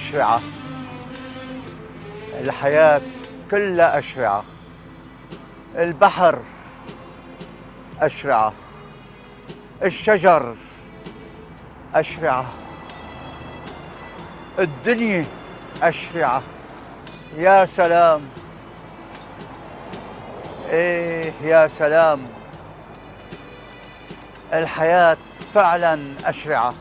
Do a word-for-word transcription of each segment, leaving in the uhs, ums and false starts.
أشرعة. الحياة كلها أشرعة. البحر أشرعة، الشجر أشرعة، الدنيا أشرعة. يا سلام، إيه يا سلام، الحياة فعلا أشرعة.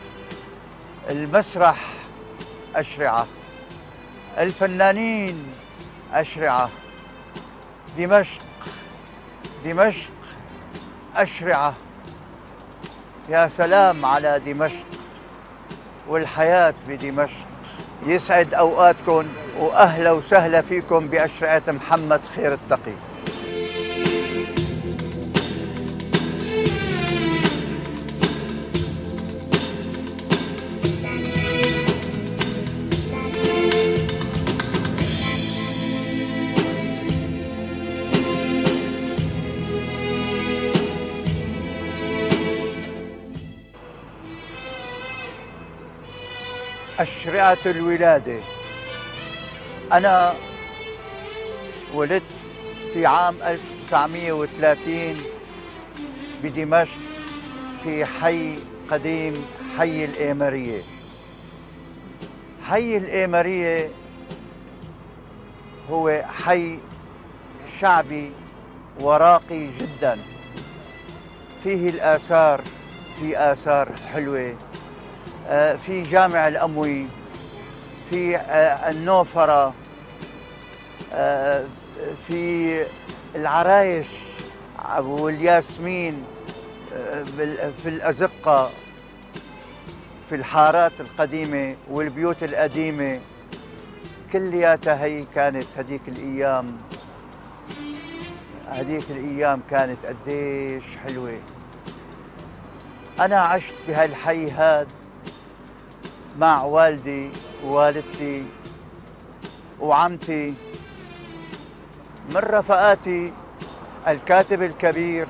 المسرح أشرعة، الفنانين أشرعة، دمشق دمشق أشرعة. يا سلام على دمشق والحياة بدمشق. يسعد أوقاتكم وأهلا وسهلا فيكم بأشرعة محمد خير التقي. أشرعة الولادة. أنا ولدت في عام ألف وتسعمئة وثلاثين بدمشق في حي قديم، حي الإيمرية. حي الإيمرية هو حي شعبي وراقي جدا، فيه الآثار، في آثار حلوة، في جامع الأموي، في النوفرة، في العرايش والياسمين، في الأزقة، في الحارات القديمة والبيوت القديمة. كلياتها هي كانت هذيك الأيام، هذيك الأيام كانت قديش حلوة. أنا عشت بهالحي هاد مع والدي ووالدتي وعمتي. من رفقاتي الكاتب الكبير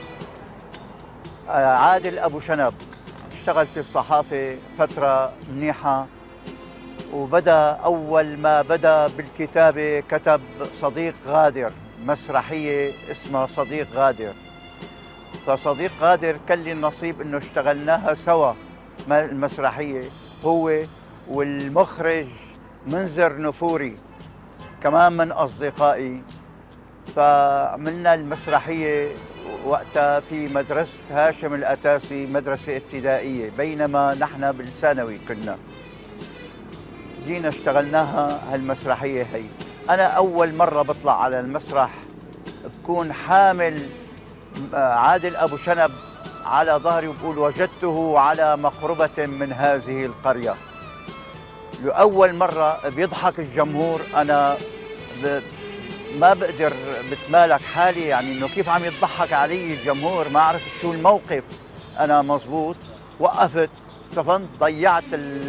عادل أبو شنب، اشتغل في الصحافة فترة منيحة، وبدأ أول ما بدأ بالكتابة كتب صديق غادر، مسرحية اسمها صديق غادر. فصديق غادر كان لي النصيب انه اشتغلناها سوا المسرحية، هو والمخرج منذر نفوري كمان من أصدقائي. فعملنا المسرحية وقتها في مدرسة هاشم الأتاسي، مدرسة ابتدائية، بينما نحن بالثانوي كنا. جينا اشتغلناها هالمسرحية هي. أنا أول مرة بطلع على المسرح بكون حامل عادل أبو شنب على ظهري وبقول وجدته على مقربة من هذه القرية. لأول مرة بيضحك الجمهور، أنا ما بقدر بتمالك حالي، يعني إنه كيف عم يضحك علي الجمهور، ما أعرف شو الموقف. أنا مزبوط وقفت، صفنت، ضيعت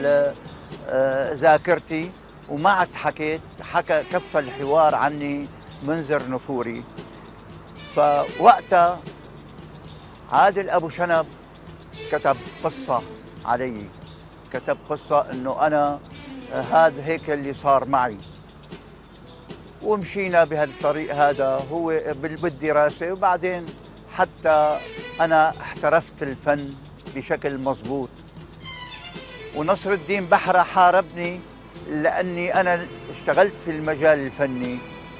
ذاكرتي وما عاد حكيت. حكى كف الحوار عني منذر نفوري. فوقتها عادل أبو شنب كتب قصة علي، كتب قصة إنه أنا هذا هيك اللي صار معي. ومشينا بهالطريق هذا هو بالدراسة، وبعدين حتى أنا احترفت الفن بشكل مضبوط. ونصر الدين بحرة حاربني لأني أنا اشتغلت في المجال الفني.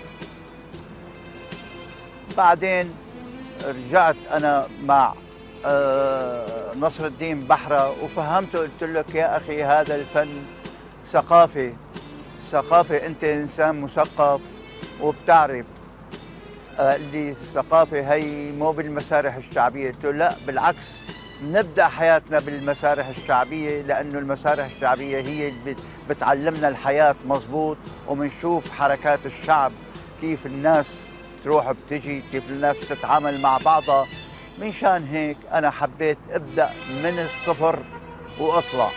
بعدين رجعت أنا مع نصر الدين بحرة وفهمته، قلت لك يا أخي هذا الفن ثقافة، ثقافة، أنت إنسان مثقف وبتعرف اللي الثقافة هي مو بالمسارح الشعبية. قلت له لا، بالعكس، نبدأ حياتنا بالمسارح الشعبية، لأنه المسارح الشعبية هي اللي بتعلمنا الحياة مظبوط، ومنشوف حركات الشعب، كيف الناس تروح بتجي، كيف الناس تتعامل مع بعضها. منشان هيك أنا حبيت أبدأ من الصفر وأطلع.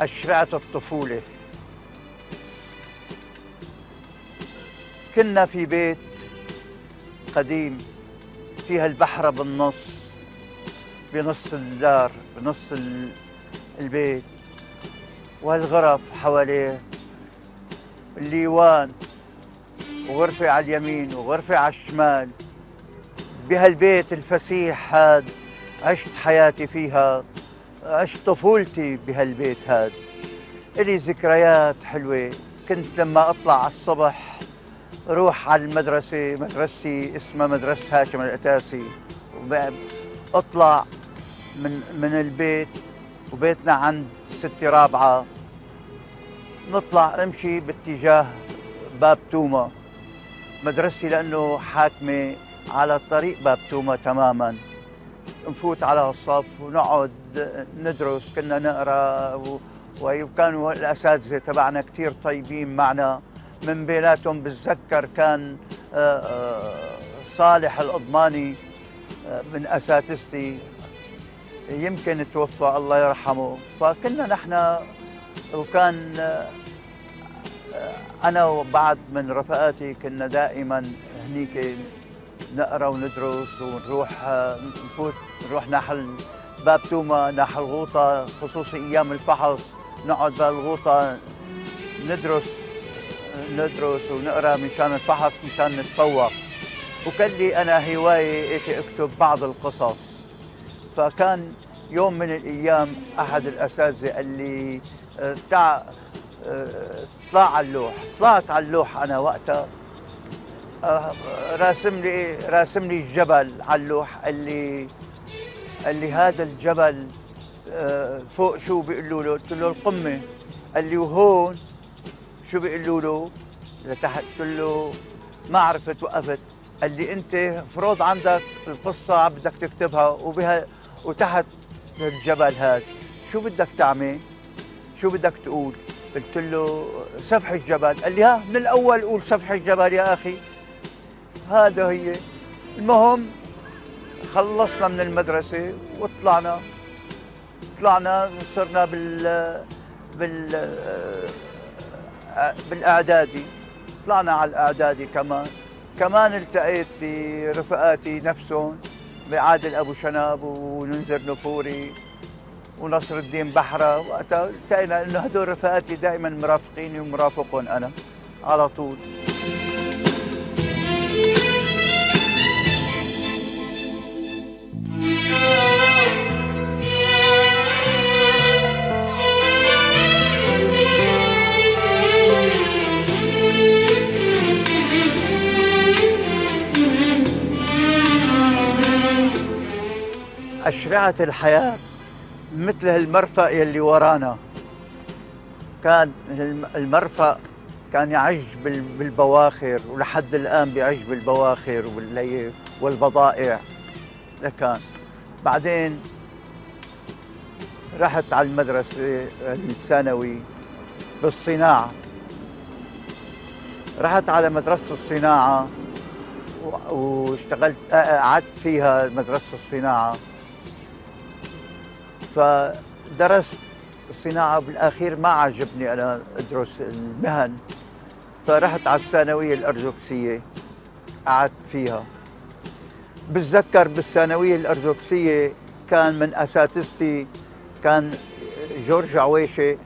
أشرعة الطفولة. كنا في بيت قديم فيها البحرة بالنص، بنص الدار، بنص البيت، والغرف حواليه، الليوان، وغرفة على اليمين وغرفة على الشمال. بهالبيت الفسيح هاد عشت حياتي فيها، عشت طفولتي بهالبيت هاد. إلي ذكريات حلوة. كنت لما أطلع على الصبح روح على المدرسة، مدرستي اسمها مدرسة هاشم العتاسي، أطلع من من البيت، وبيتنا عند ستي رابعة، نطلع نمشي باتجاه باب توما. مدرستي لأنه حاكمة على طريق باب توما تماما. نفوت على الصف ونقعد ندرس، كنا نقرا، وكانوا الأساتذة تبعنا كتير طيبين معنا. من بيناتهم بتذكر كان صالح الأضماني من أساتذتي، يمكن توفى الله يرحمه. فكنا نحن، وكان أنا وبعض من رفقاتي كنا دائما هنيك نقرا وندرس، ونروح نفوت نروح ناحل باب توما، ناحل الغوطة، خصوصي أيام الفحص نقعد بالغوطة ندرس ندرس ونقرا مشان الفحص، مشان نتفوق. وكان لي أنا هواية أكتب بعض القصص. فكان يوم من الأيام أحد الأساتذة قال لي تعال اطلع على اللوح. طلعت على اللوح أنا وقتها، راسم لي راسم لي الجبل على اللوح. قال لي قال لي هذا الجبل فوق شو بيقولوا له؟ قلت له القمة. قال لي وهون شو بيقولوا له؟ لتحت. قلت له ما عرفت، وقفت. قال لي انت فروض عندك القصة بدك تكتبها، وبها وتحت الجبل هذا شو بدك تعمل؟ شو بدك تقول؟ قلت له سفح الجبل. قال لي ها من الاول قول سفح الجبل يا اخي. هذا هي. المهم خلصنا من المدرسة وطلعنا طلعنا صرنا بال بال بالاعدادي. طلعنا على الاعدادي كمان كمان التقيت برفقاتي نفسهم، بعادل ابو شناب وننزر نفوري ونصر الدين بحرة. وقتها التقينا انه هدول رفقاتي دائما مرافقيني ومرافقهم انا على طول. أشرعة الحياة مثل هالمرفأ يلي ورانا. كان المرفأ كان يعج بالبواخر، ولحد الآن بيعج بالبواخر والبضائع. لكان بعدين رحت على المدرسة الثانوي بالصناعة. رحت على مدرسة الصناعة واشتغلت، قعدت فيها مدرسة الصناعة. فدرست الصناعة، بالأخير ما عجبني أنا أدرس المهن، فرحت على الثانوية الأرثوذكسية قعدت فيها. بتذكر بالثانوية الأرثوذكسية كان من أساتذتي كان جورج عويشة،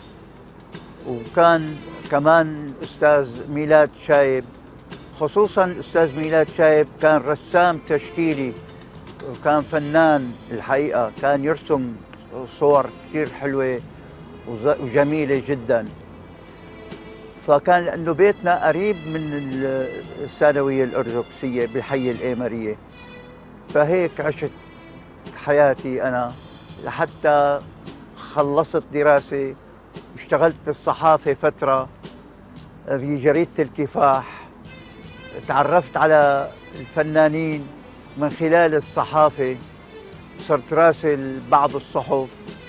وكان كمان أستاذ ميلاد شايب. خصوصا أستاذ ميلاد شايب كان رسام تشكيلي وكان فنان الحقيقة، كان يرسم صور كثير حلوة وجميلة جدا. فكان لأنه بيتنا قريب من الثانوية الأرثوذكسية بحي الإيمارية، فهيك عشت حياتي أنا لحتى خلصت دراسة. اشتغلت بالصحافة فترة في جريدة الكفاح. تعرفت على الفنانين من خلال الصحافة، صرت راسل بعض الصحف،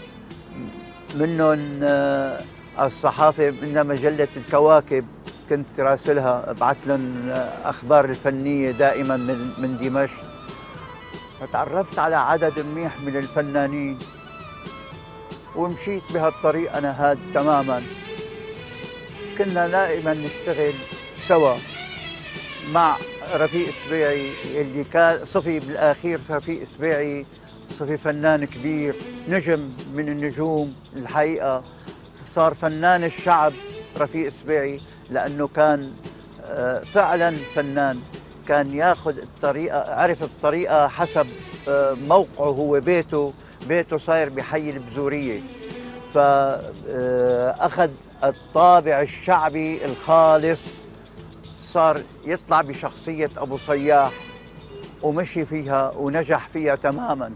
منهم الصحافة منها مجلة الكواكب كنت راسلها، ابعث لهم أخبار الفنية دائما من من دمشق. فتعرفت على عدد منيح من الفنانين، ومشيت بهالطريق أنا هاد تماما. كنا دائما نشتغل سوا مع رفيق سبيعي اللي كان صفي بالأخير. رفيق سبيعي صفي فنان كبير، نجم من النجوم الحقيقة، صار فنان الشعب رفيق سبيعي، لأنه كان فعلا فنان. كان ياخذ الطريقة، عرف الطريقة حسب موقعه. هو بيته بيته صاير بحي البزورية، فأخذ الطابع الشعبي الخالص، صار يطلع بشخصية أبو صياح ومشي فيها ونجح فيها تماما،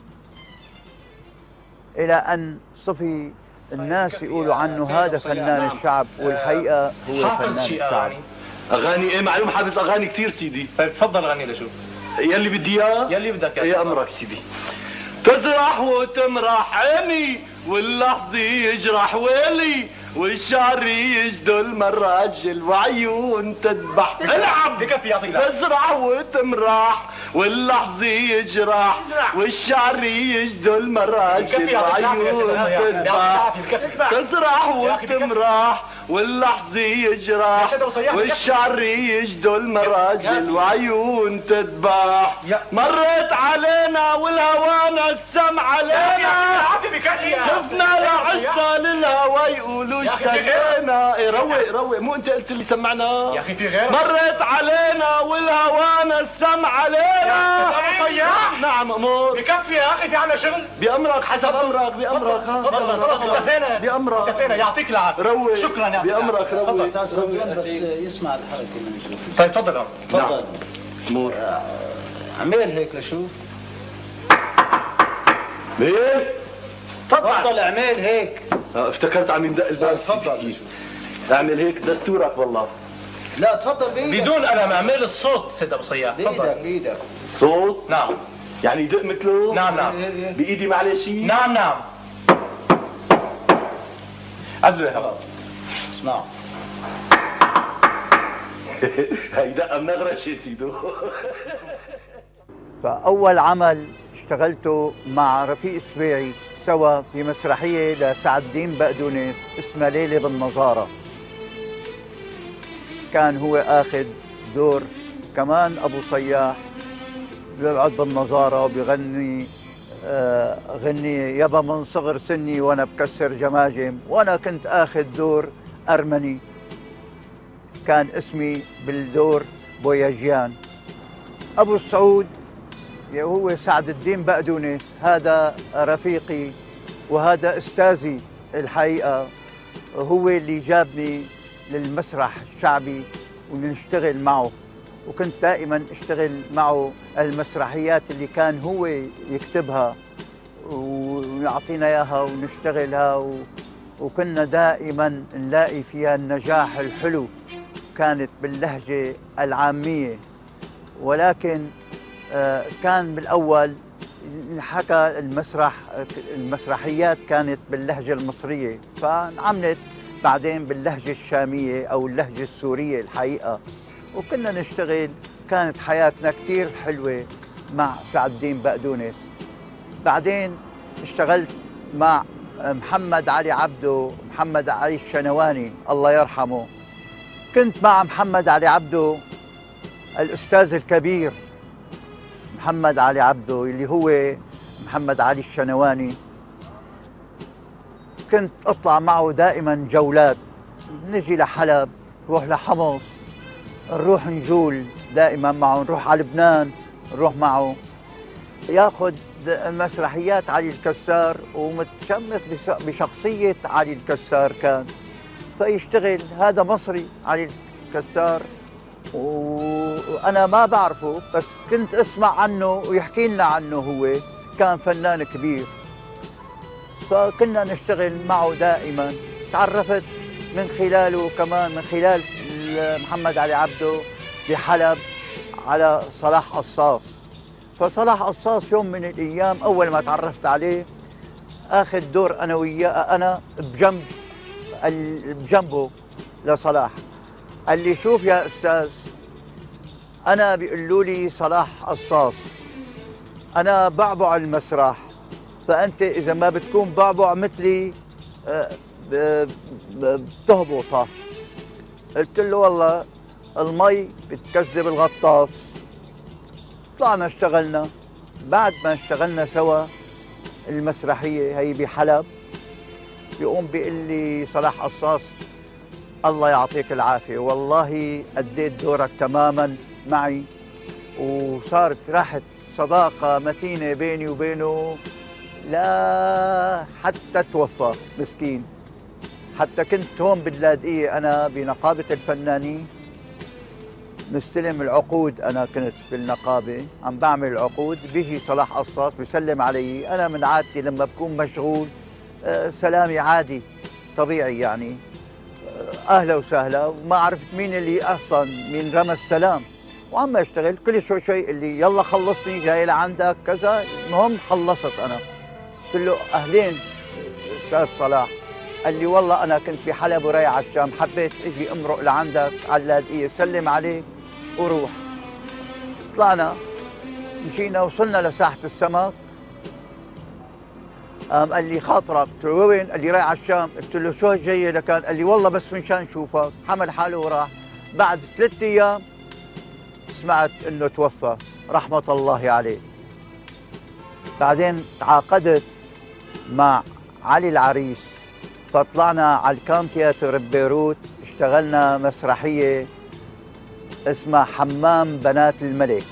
إلى أن صفي الناس يقولوا عنه هذا فنان الشعب، والحقيقة هو فنان الشعب. اغاني ايه؟ معلوم حافظ اغاني كثير سيدي. طيب تفضل غني لشوف يلي بدي اياه، يلي بدك يا امرك سيدي. تزرح وتمرح عيني واللحظة يجرح ويلي والشعر يجدل مراجل وعيون تذبح. العب بكفي يعطيك العافية. تزرع وتمرح واللحظة يجرح والشعر يجدل مراجل وعيون تذبح. تزرع وتمرح واللحظة يجرح والشعر يجدل مراجل وعيون تذبح. مرت علينا والهوى نسم علينا، شفنا العزة للهوى يقولوا اشتقينا. إيه روق روق، مو انت قلت اللي سمعنا؟ يا اخي في غيرك. مرت علينا والهوى نسم علينا. ابو صياح. نعم امور. بكفي يا اخي، في عنا شغل. بأمرك حسب امرك. بأمرك. تفضل تفضل. كفينا بأمرك. كفينا، يعطيك العافية. روق. شكرا يا بأمرك روق. بس يسمع الحركة اللي نشوفها. طيب تفضل عم. تفضل. امور. عمل هيك لشوف. ايه؟ تفضل اعمل هيك. اه افتكرت عم يندق الباب. تفضل. اعمل هيك دستورك والله. لا تفضل بايدك. بدون ألم، اعمل الصوت سيد ابو صياح. بايدك تفضل. بايدك. صوت؟ نعم. يعني يدق مثله؟ نعم نعم. بإيدي معلش شيء؟ نعم نعم. عزوة هلا. اسمع. هي دقة منغرشة سيدو. فأول عمل اشتغلته مع رفيق سبيعي سوا في مسرحية لسعد الدين بقدونس اسمها ليلة بالنظارة. كان هو اخذ دور كمان ابو صياح، بيقعد بالنظارة وبيغني آه غني يابا من صغر سني وانا بكسر جماجم، وانا كنت اخذ دور ارمني، كان اسمي بالدور بوياجيان. ابو السعود هو سعد الدين بقدونس، هذا رفيقي وهذا استاذي الحقيقة، هو اللي جابني للمسرح الشعبي ونشتغل معه، وكنت دائما اشتغل معه المسرحيات اللي كان هو يكتبها ويعطينا اياها ونشتغلها، و... وكنا دائما نلاقي فيها النجاح الحلو. كانت باللهجة العامية، ولكن كان بالاول حكى المسرح المسرحيات كانت باللهجة المصرية، فانعملت بعدين باللهجة الشامية او اللهجة السورية الحقيقة، وكنا نشتغل. كانت حياتنا كثير حلوة مع سعد الدين بقدونس. بعدين اشتغلت مع محمد علي عبده، محمد علي الشنواني الله يرحمه. كنت مع محمد علي عبده الأستاذ الكبير محمد علي عبده اللي هو محمد علي الشنواني. كنت اطلع معه دائما جولات، نجي لحلب، نروح لحمص، نروح نجول دائما معه، نروح على لبنان نروح معه. ياخذ مسرحيات علي الكسار ومتشمس بشخصية علي الكسار كان، فيشتغل هذا مصري علي الكسار وانا ما بعرفه، بس كنت اسمع عنه ويحكي لنا عنه. هو كان فنان كبير، فكنا نشتغل معه دائما. تعرفت من خلاله كمان، من خلال محمد علي عبده بحلب، على صلاح قصاص. فصلاح قصاص يوم من الايام اول ما تعرفت عليه اخذ دور انا وياه، انا بجنب بجنبه لصلاح. قال لي شوف يا استاذ، انا بيقولوا لي صلاح قصاص، انا بعبع المسرح، فانت اذا ما بتكون بعبع مثلي آه، ب- ب- بتهبطها. قلت له والله المي بتكذب الغطاس. طلعنا اشتغلنا. بعد ما اشتغلنا سوا المسرحية هي بحلب، بيقوم بيقول لي صلاح قصاص الله يعطيك العافية، والله أديت دورك تماما معي، وصارت راحت صداقة متينة بيني وبينه لا حتى توفى مسكين. حتى كنت هون باللاذقية أنا بنقابة الفنانين مستلم العقود، أنا كنت بالنقابة عم بعمل العقود، بيجي صلاح قصاص بيسلم علي. أنا من عادتي لما بكون مشغول آه، سلامي عادي طبيعي يعني، آه، أهلا وسهلا، وما عرفت مين اللي أصلا مين رمى السلام، وعم اشتغل كل شوي شوي اللي يلا خلصني جاي لعندك كذا. المهم خلصت أنا. قلت له أهلين أستاذ صلاح. قال لي والله أنا كنت بحلب ورايح على الشام، حبيت أجي أمرق لعندك على اللاذقية سلم عليك وروح. طلعنا مشينا وصلنا لساحة السمك. قام قال لي خاطرك. قلت له وين؟ قال لي رايح على الشام. قلت له شو جاي لكان؟ قال لي والله بس منشان شوفك. حمل حاله وراح. بعد ثلاث أيام سمعت إنه توفى رحمة الله عليه. بعدين تعاقدت مع علي العريس، فطلعنا على الكام تياتر ببيروت، اشتغلنا مسرحية اسمها حمام بنات الملك.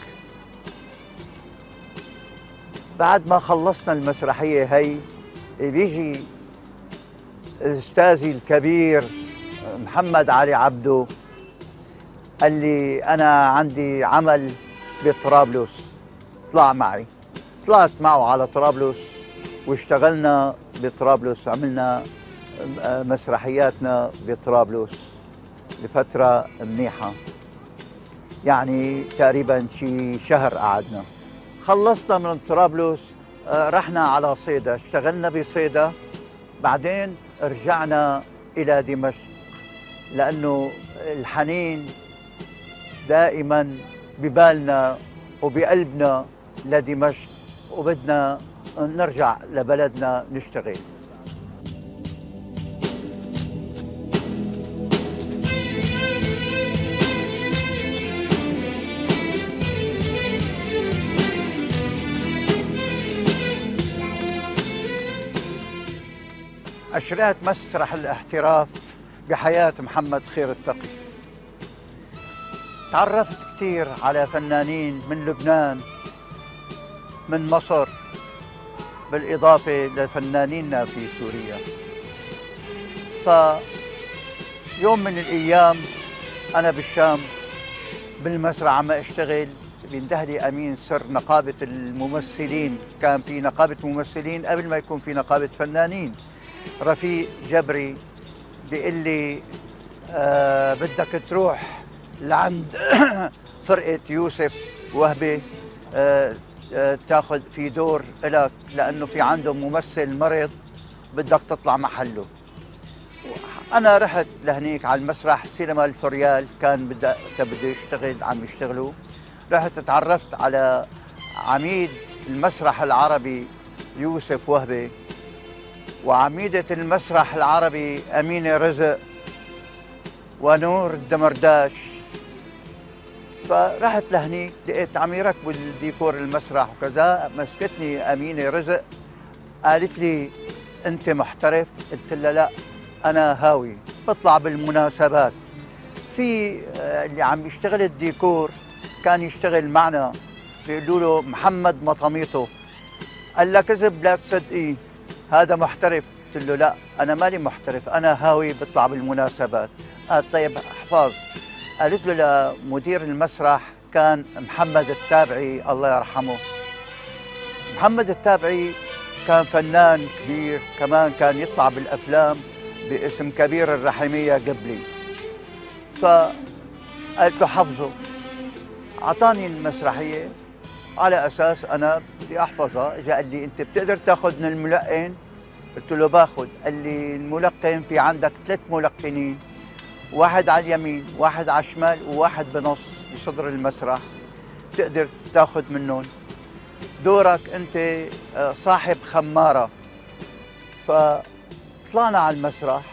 بعد ما خلصنا المسرحية هي بيجي أستاذي الكبير محمد علي عبدو، قال لي أنا عندي عمل بطرابلس، طلع معي. طلعت معه على طرابلس واشتغلنا بطرابلس، عملنا مسرحياتنا بطرابلس لفترة منيحة، يعني تقريبا شي شهر قعدنا. خلصنا من طرابلس آه، رحنا على صيدا، اشتغلنا بصيدا. بعدين رجعنا إلى دمشق لأنه الحنين دائما ببالنا وبقلبنا لدمشق، وبدنا نرجع لبلدنا نشتغل. أشرعت مسرح الاحتراف بحياة محمد خير التقي. تعرفت كثير على فنانين من لبنان، من مصر، بالإضافة لفنانينا في سوريا. فيوم من الأيام أنا بالشام بالمسرح عم أشتغل، بيندهلي أمين سر نقابة الممثلين، كان في نقابة ممثلين قبل ما يكون في نقابة فنانين، رفيق جبري، بيقول لي آه بدك تروح لعند فرقة يوسف وهبي آه آه تاخذ في دور إلك، لأنه في عندهم ممثل مرض بدك تطلع محله. أنا رحت لهنيك على المسرح سينما الفريال، كان بدأ بده يشتغل عم يشتغلوا. رحت تعرفت على عميد المسرح العربي يوسف وهبي، وعميدة المسرح العربي أمينة رزق، ونور الدمرداش. فرحت لهنيك لقيت عم يركبوا الديكور المسرح وكذا. مسكتني أمينة رزق قالت لي أنت محترف؟ قلت لها لا أنا هاوي بطلع بالمناسبات. في اللي عم يشتغل الديكور كان يشتغل معنا بيقولوا له محمد مطاميطو. قال لها كذب لا تصدقيه هذا محترف. قلت له لا أنا مالي محترف، أنا هاوي بطلع بالمناسبات. قال طيب احفظ. قالت له لمدير المسرح كان محمد التابعي الله يرحمه. محمد التابعي كان فنان كبير، كمان كان يطلع بالأفلام باسم كبير الرحمية قبلي. فقالت له حفظه. أعطاني المسرحية على أساس أنا بدي أحفظها. جاء قال لي أنت بتقدر تاخذ من الملقن؟ قلت له باخذ. قال لي الملقن في عندك ثلاث ملقنين، واحد على اليمين واحد على الشمال وواحد بنص بصدر المسرح، تقدر تاخذ منهم. دورك أنت صاحب خمارة. فقلت طلعنا على المسرح.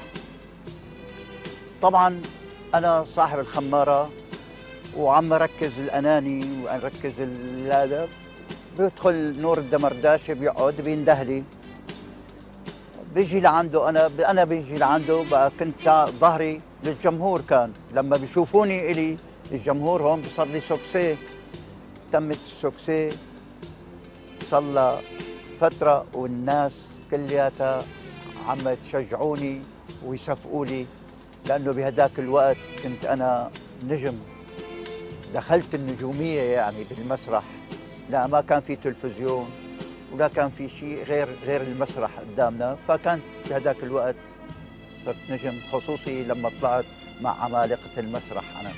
طبعا انا صاحب الخماره وعم ركز الاناني وركز هذا، بيدخل نور الدمرداش بيقعد بيندهلي، بيجي لعنده، انا انا بيجي لعنده بقى، كنت ظهري للجمهور، كان لما بيشوفوني الي الجمهور هون بصير لي سوكسي. تمت السوكسي صار فتره والناس كلياتها عم تشجعوني ويصفقوا لي، لانه بهداك الوقت كنت انا نجم، دخلت النجوميه يعني بالمسرح. لا ما كان في تلفزيون ولا كان في شيء غير غير المسرح قدامنا، فكانت بهداك الوقت صرت نجم، خصوصي لما طلعت مع عمالقه المسرح انا.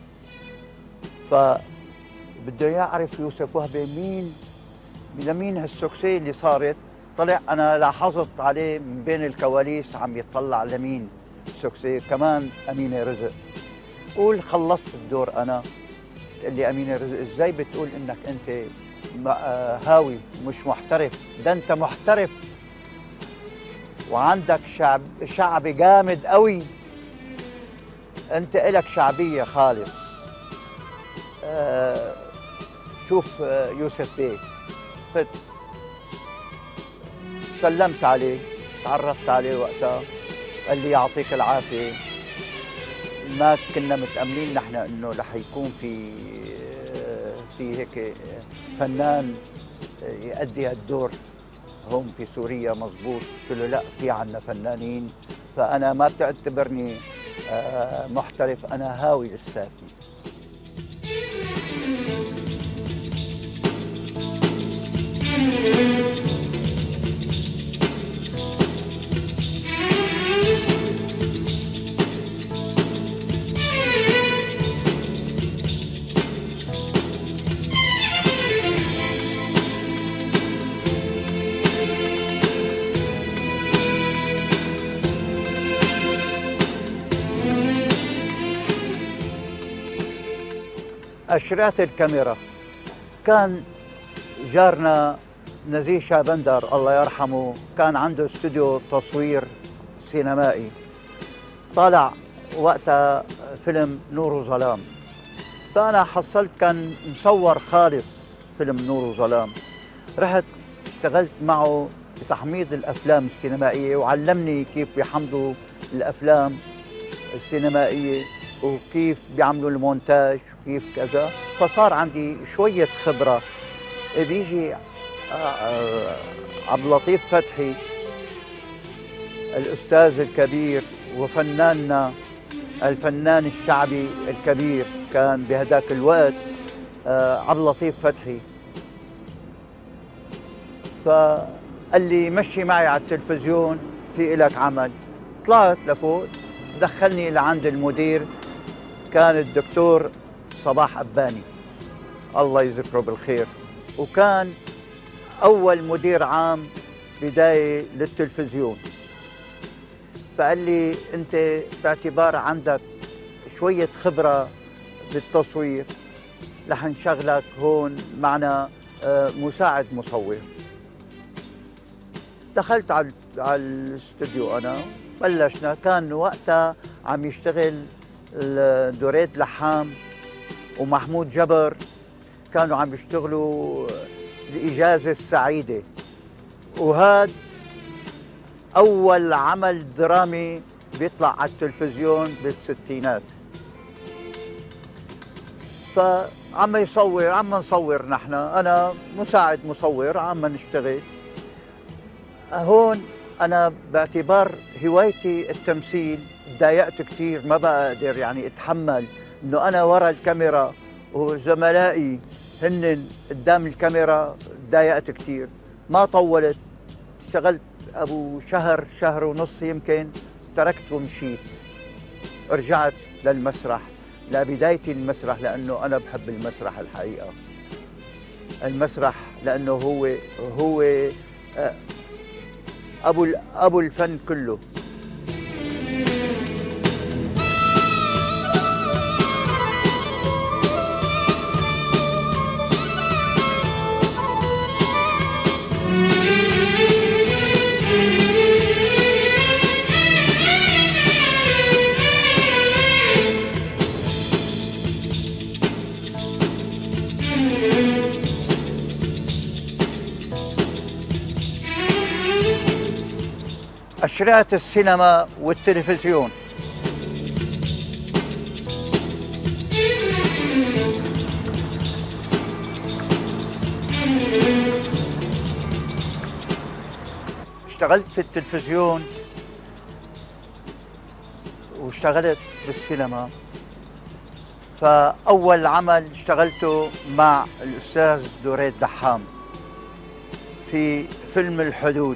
فبده يعرف يوسف وهبي مين لمين هالسوكسي اللي صارت. طلع انا لاحظت عليه من بين الكواليس عم يطلع لمين السوكسي، كمان امينه رزق. قول خلصت الدور انا، تقول لي امينه رزق ازاي بتقول انك انت هاوي مش محترف؟ ده انت محترف وعندك شعب شعب جامد قوي، انت الك شعبيه خالص. آه شوف آه يوسف بيه، فت سلمت عليه، تعرفت عليه وقتها، قال لي يعطيك العافيه. ما كنا متأملين نحن انه رح يكون في في هيك فنان يؤدي هالدور هون في سوريا مزبوط. قلت له لا، في عنا فنانين، فانا ما بتعتبرني محترف، انا هاوي لساتي. أشرات الكاميرا، كان جارنا نزيه شابندر الله يرحمه كان عنده استوديو تصوير سينمائي، طالع وقتها فيلم نور وظلام، فأنا حصلت كان مصور خالص فيلم نور وظلام، رحت اشتغلت معه بتحميض الأفلام السينمائية وعلمني كيف بيحمضوا الأفلام السينمائية وكيف بيعملوا المونتاج وكيف كذا، فصار عندي شوية خبرة. بيجي عبد اللطيف فتحي الأستاذ الكبير وفناننا الفنان الشعبي الكبير كان بهداك الوقت عبد اللطيف فتحي، فقال لي مشي معي على التلفزيون في إلك عمل. طلعت لفوق، دخلني لعند المدير كان الدكتور صباح أباني الله يذكره بالخير، وكان أول مدير عام بداية للتلفزيون. فقال لي أنت باعتبار عندك شوية خبرة بالتصوير رح نشغلك هون معنا مساعد مصور. دخلت على على الاستوديو أنا، بلشنا. كان وقتها عم يشتغل دوريد لحام ومحمود جبر، كانوا عم يشتغلوا الإجازة السعيدة، وهذا أول عمل درامي بيطلع على التلفزيون بالستينات. فعم يصور، عم نصور نحن، أنا مساعد مصور عم نشتغل هون. أنا باعتبار هوايتي التمثيل تضايقت كثير، ما بقدر يعني أتحمل إنه أنا ورا الكاميرا وزملائي هن قدام الكاميرا. تضايقت كثير، ما طولت، اشتغلت أبو شهر شهر ونص يمكن، تركت ومشيت. رجعت للمسرح، لبدايتي المسرح، لأنه أنا بحب المسرح الحقيقة. المسرح لأنه هو هو أبو أبو الفن كله. أشرعة السينما والتلفزيون. اشتغلت في التلفزيون واشتغلت بالسينما. فأول عمل اشتغلته مع الأستاذ دريد دحام في فيلم الحدود.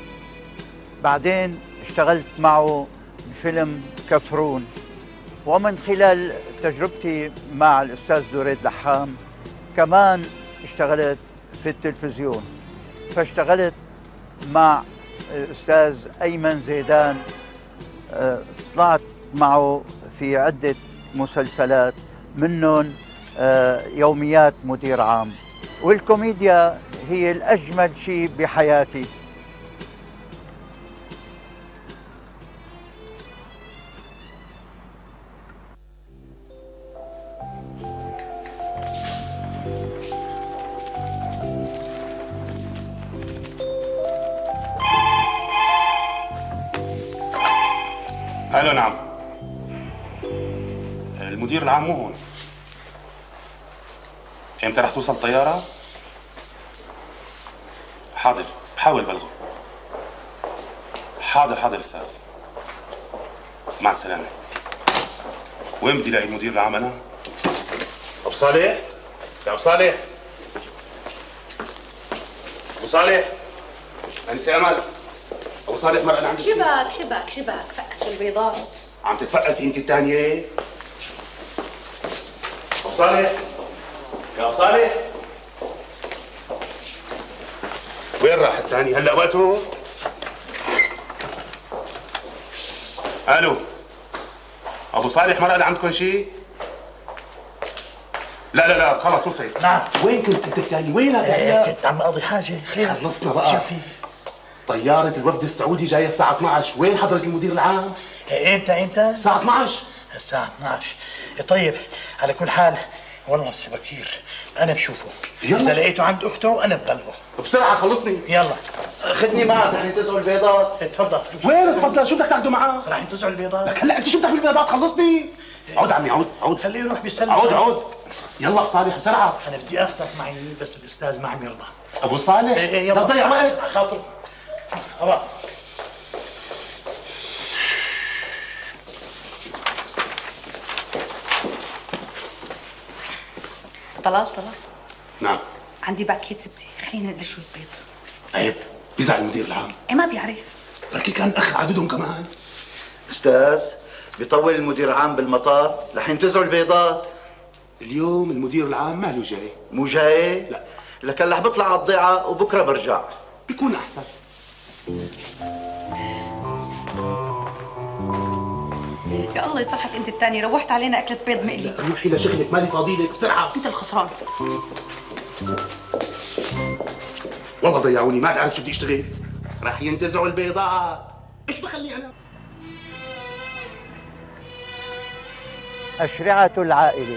بعدين اشتغلت معه بفيلم كفرون. ومن خلال تجربتي مع الأستاذ دريد دحام كمان اشتغلت في التلفزيون. فاشتغلت مع الأستاذ أيمن زيدان، طلعت معه في عدة مسلسلات منهم يوميات مدير عام. والكوميديا هي الأجمل شيء بحياتي. الو نعم. المدير العام مو هون. امتى رح توصل الطيارة؟ حاضر بحاول بلغه. حاضر حاضر استاذ. مع السلامة. وين بدي الاقي المدير العام انا؟ ابو صالح؟ يا ابو صالح؟ ابو صالح؟ انسة امل. ابو صالح مرة انا عندي شباك شباك شباك فقسوا البيضات. عم تتفقسي انت الثانية؟ ابو صالح؟ يا ابو صالح؟ وين راح الثاني؟ هلا وقته؟ الو ابو صالح مرة عندكم شيء؟ لا لا لا خلص وصل. نعم. وين كنت انت الثاني؟ وينك هلا؟ كنت عم اقضي حاجه. خير خلصنا بقى. شو في؟ طيارة الوفد السعودي جاية الساعة اثنعش، وين حضرة المدير العام؟ امتى امتى؟ الساعة اثنعش. الساعة اثنعش. طيب على كل حال والله هسه بكير انا بشوفه. يلا. اذا لقيته عند اخته انا ببلغه. بسرعة خلصني. يلا خدني معك رح ينتزعوا البيضات. تفضل. وين تفضل؟ شو بدك تاخده معك؟ رح ينتزعوا البيضات. لك هلا انت شو بدك بالبيضات؟ خلصني. عود عمي عود عود. خليه يروح بيسلم. عود عود. يلا ابو صالح بسرعة. انا بدي اخطف معي بس الاستاذ ما عم يرضى. ابو صالح؟ ايه ايه يلا. بدك تضيع وقت؟ خاطر. أبا. طلال طلال نعم. عندي باكيت زبده، خلينا نقلي شويه بيض. عيب بيزعل المدير العام. ايه ما بيعرف. بركي كان اخ عددهم كمان. أستاذ بيطول المدير العام بالمطار رح ينتزعوا البيضات. اليوم المدير العام ماله جاي. مو جاي؟ لا. لكن رح بطلع على الضيعة وبكره برجع. بيكون احسن. يا الله يصحك انت الثاني، روحت علينا اكلة بيض مقلي. روحي لشغلك مالي فاضيلك بسرعة. انت الخسران. والله ضيعوني ما عاد عارف شو بدي اشتغل. راح ينتزعوا البيضات. ايش بخلي انا؟ أشرعة العائلة.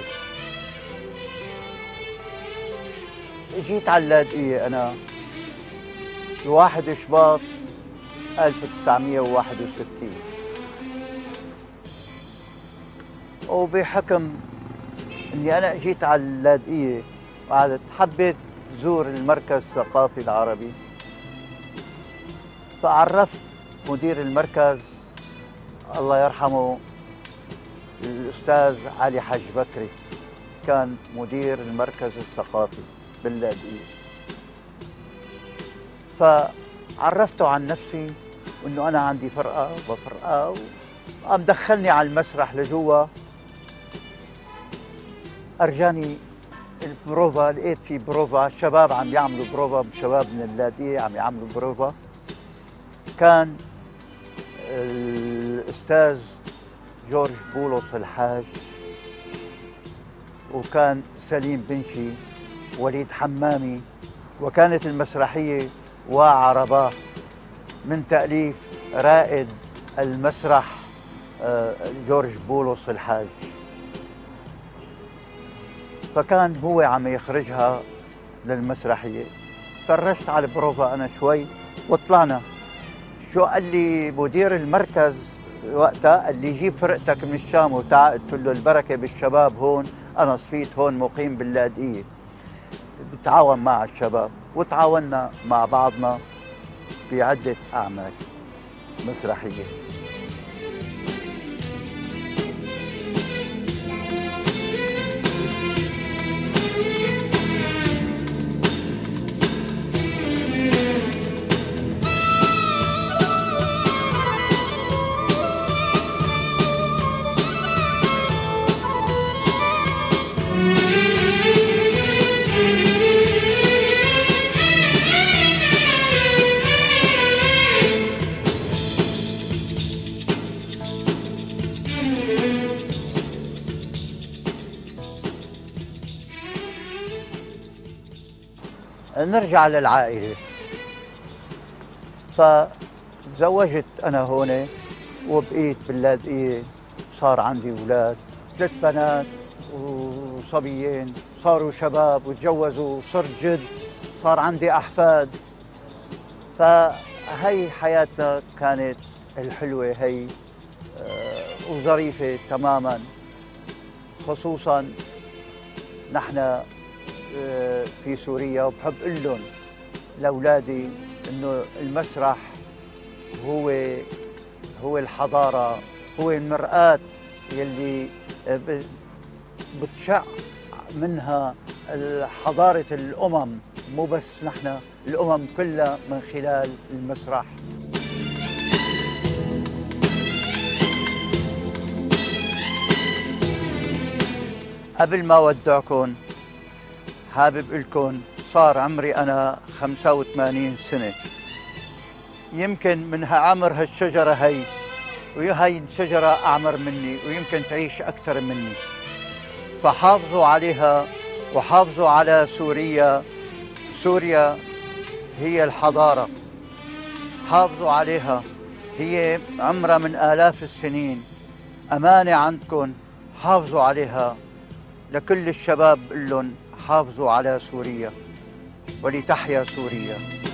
جيت على اللاذقية أنا بواحد شباط ألف وتسعمية وواحد وستين، وبحكم إني أنا جيت على اللاذقية وقعدت حبيت زور المركز الثقافي العربي، فعرفت مدير المركز الله يرحمه الأستاذ علي حج بكري، كان مدير المركز الثقافي باللاذقية. فعرفته عن نفسي وإنه أنا عندي فرقة وفرقة، وقام دخلني على المسرح لجوا. أرجاني البروفا، لقيت في بروفا شباب عم يعملوا بروفا، شباب من اللاذقية عم يعملوا بروفا. كان الأستاذ جورج بولس الحاج، وكان سليم بنشي، وليد حمامي، وكانت المسرحية وعرباه من تأليف رائد المسرح جورج بولس الحاج. فكان هو عم يخرجها للمسرحية. فرجت على البروفا أنا شوي وطلعنا. شو قال لي مدير المركز وقتها؟ قال لي جيب فرقتك من الشام وتعال. قلت له البركة بالشباب هون، أنا صفيت هون مقيم باللاذقية، بتعاون مع الشباب، وتعاوننا مع بعضنا في عدة أعمال مسرحية. نرجع للعائلة. فتزوجت أنا هون وبقيت باللاذقية، صار عندي أولاد، ثلاث بنات وصبيين، صاروا شباب وتجوزوا، صرت جد، صار عندي أحفاد. فهي حياتنا كانت الحلوة هي وظريفة تماما. خصوصا نحن في سوريا، وبحب اقول لهم لاولادي انه المسرح هو هو الحضاره، هو المرآة يلي بتشع منها حضاره الامم، مو بس نحن، الامم كلها من خلال المسرح. قبل ما اودعكم حابب لكم صار عمري أنا خمسة وثمانين سنة، يمكن من عمر هالشجرة هي، وهي الشجرة أعمر مني ويمكن تعيش أكثر مني. فحافظوا عليها وحافظوا على سوريا. سوريا هي الحضارة، حافظوا عليها، هي عمرها من آلاف السنين. أمانة عندكم، حافظوا عليها. لكل الشباب بقول لهم حافظوا على سوريا، ولتحيا سوريا.